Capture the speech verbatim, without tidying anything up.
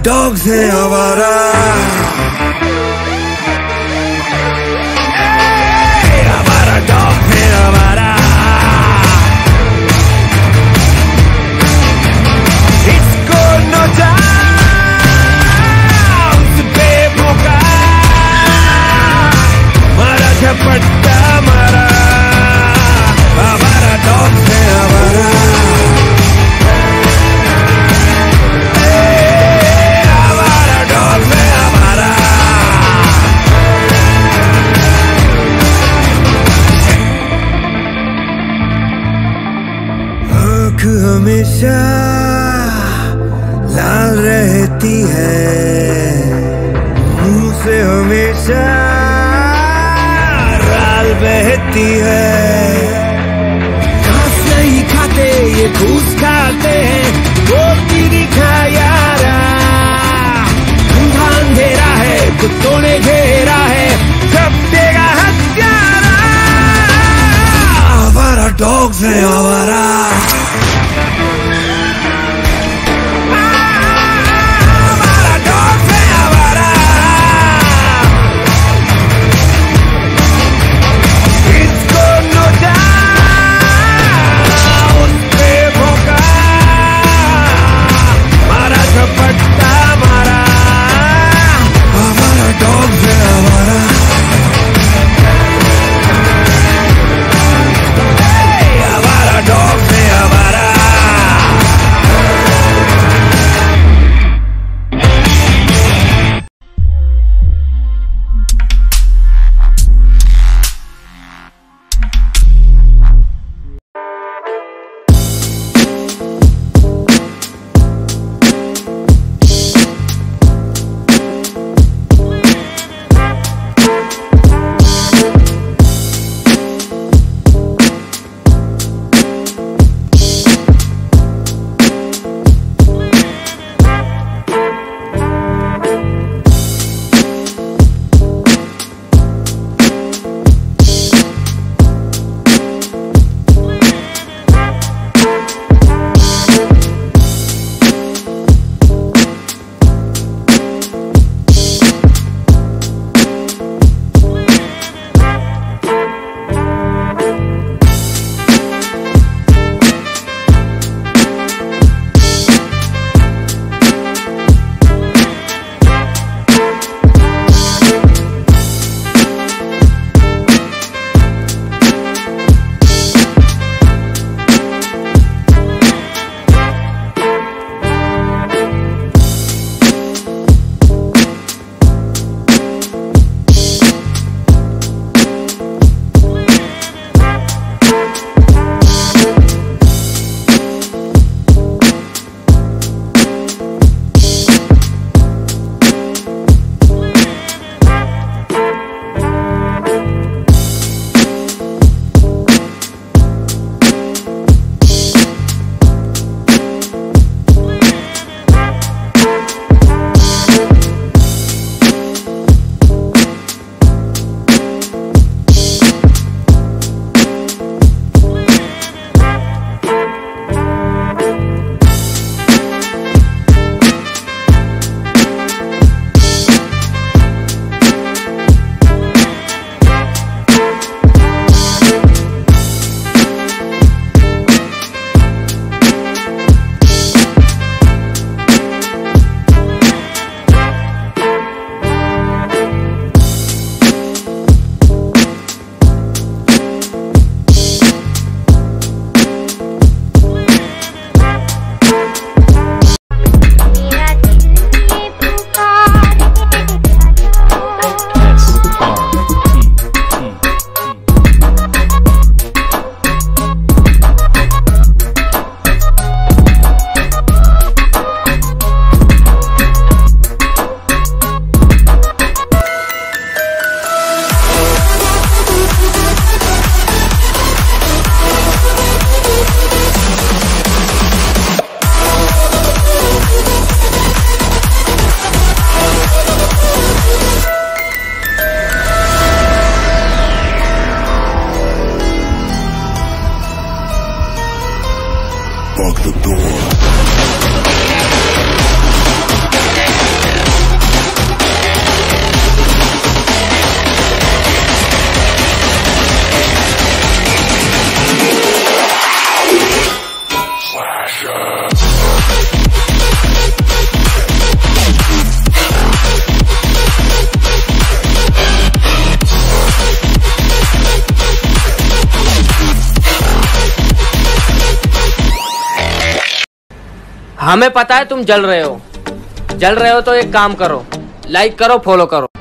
Dogs है हमारा, हमारा डॉग है हमारा। इसको नोचा पे भूखा मारा झपट्टा मारा, हमारा डॉग है हमारा, हमारा डॉग है हमारा। आँख हमेशा लाल रहती है, मुंह से हमेशा राल बहती है। घास नहीं खाते ये घूस खाते हैं, रोटी नहीं खाया अंधेरा है, कुत्तों ने घेरा है, जब देगा हत्यारा। हमारा डॉग्स है हमारा, Lock the door. हमें पता है तुम जल रहे हो, जल रहे हो तो एक काम करो, लाइक करो, फॉलो करो।